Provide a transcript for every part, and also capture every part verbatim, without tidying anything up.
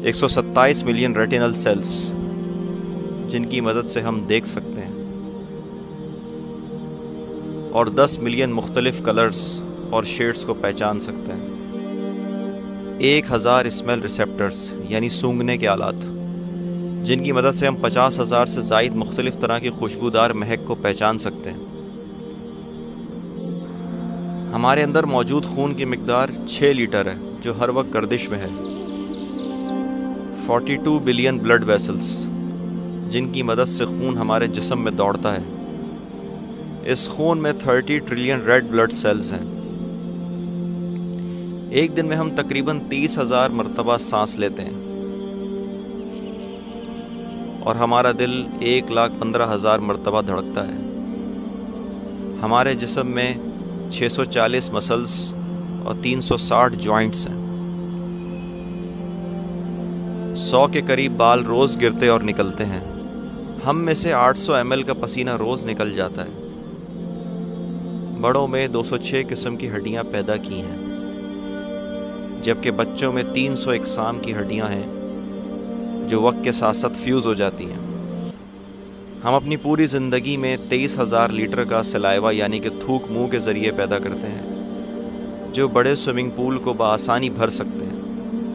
ایک سو ستائیس million ریٹینل sales جن کی مدد سے ہم دیکھ سکتے ہیں، اور دس ملین مختلف کلرز اور شیڈز کو پہچان سکتے ہیں۔ ایک ہزار اسمیل ریسیپٹرز یعنی سونگھنے کے آلات جن کی مدد سے ہم پچاس ہزار سے زائد مختلف طرح کی خوشبودار مہک کو پہچان سکتے ہیں۔ ہمارے اندر موجود خون کی مقدار چھ لیٹر ہے جو ہر وقت گردش میں ہے۔ بائیس بلین بلڈ ویسلز جن کی مدد سے خون ہمارے جسم میں دوڑتا ہے۔ اس خون میں تیس ٹریلین ریڈ بلڈ سیلز ہیں۔ ایک دن میں ہم تقریباً تیس ہزار مرتبہ سانس لیتے ہیں، اور ہمارا دل ایک لاکھ پندرہ ہزار مرتبہ دھڑکتا ہے۔ ہمارے جسم میں چھ سو چالیس مسلز اور تین سو ساٹھ جوائنٹس ہیں۔ سو کے قریب بال روز گرتے اور نکلتے ہیں۔ ہم میں سے آٹھ سو ایم ایل کا پسینہ روز نکل جاتا ہے۔ بڑوں میں دو سو چھ قسم کی ہڈیاں پیدا کی ہیں، جبکہ بچوں میں تین سو اقسام کی ہڈیاں ہیں جو وقت کے ساتھ ساتھ فیوز ہو جاتی ہیں۔ ہم اپنی پوری زندگی میں تیئیس ہزار لیٹر کا سلائیوا یعنی کہ تھوک منہ کے ذریعے پیدا کرتے ہیں، جو بڑے سوئمنگ پول کو بآسانی بھر سکتے ہیں۔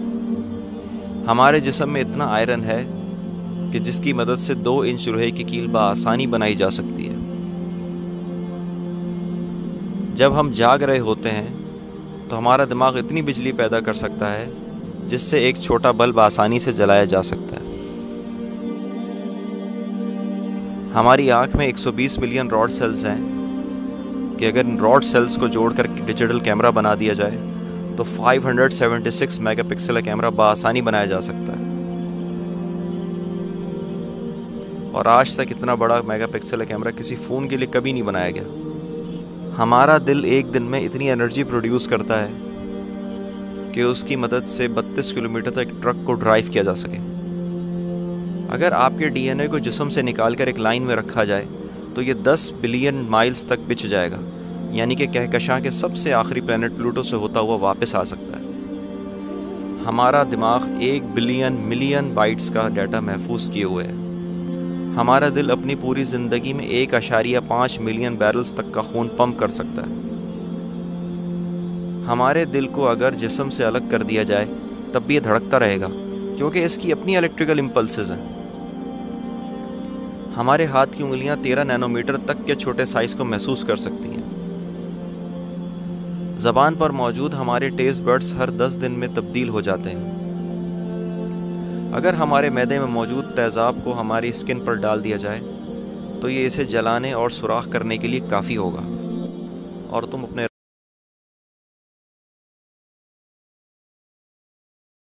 ہمارے جسم میں اتنا آئرن ہے کہ جس کی مدد سے دو انچ لوہے کی کیل بآسانی بنائی جا سکتی ہے۔ جب ہم جاگ رہے ہوتے ہیں تو ہمارا دماغ اتنی بجلی پیدا کر سکتا ہے جس سے ایک چھوٹا بلب آسانی سے جلایا جا سکتا ہے۔ ہماری آنکھ میں ایک سو بیس ملین راڈ سیلز ہیں کہ اگر ان راڈ سیلز کو جوڑ کر ڈیجیٹل کیمرہ بنا دیا جائے تو پانچ سو چھہتر میگا پکسل کا کیمرہ بآسانی بنایا جا سکتا ہے۔ اور آج تک اتنا بڑا میگا پکسل کا کیمرہ کسی فون کے لیے کبھی نہیں بنایا گیا۔ ہمارا دل ایک دن میں اتنی انرجی پروڈیوس کرتا ہے کہ اس کی مدد سے بتیس کلومیٹر تک ٹرک کو ڈرائیو کیا جا سکے۔ اگر آپ کے ڈی این اے کو جسم سے نکال کر ایک لائن میں رکھا جائے تو یہ دس بلین مائلز تک بچھ جائے گا، یعنی کہ کہکشاں کے سب سے آخری پلانٹ پلوٹو سے ہوتا ہوا واپس آ سکتا ہے۔ ہمارا دماغ ایک بلین ملین بائٹس کا ڈیٹا محفوظ کیے ہوئے ہے۔ ہمارا دل اپنی پوری زندگی میں ایک اشاریہ پانچ ملین بیرلز تک کا خون پمپ کر سکتا ہے۔ ہمارے دل کو اگر جسم سے الگ کر دیا جائے تب بھی یہ دھڑکتا رہے گا، کیونکہ اس کی اپنی الیکٹریکل امپلسز ہیں۔ ہمارے ہاتھ کی انگلیاں تیرہ نینو میٹر تک کے چھوٹے سائز کو محسوس کر سکتی ہیں۔ زبان پر موجود ہمارے ٹیسٹ برڈز ہر دس دن میں تبدیل ہو جاتے ہیں۔ اگر ہمارے معدے میں موجود تیزاب کو ہماری اسکن پر ڈال دیا جائے تو یہ اسے جلانے اور سوراخ کرنے کے لیے کافی ہوگا، اور تم اپنے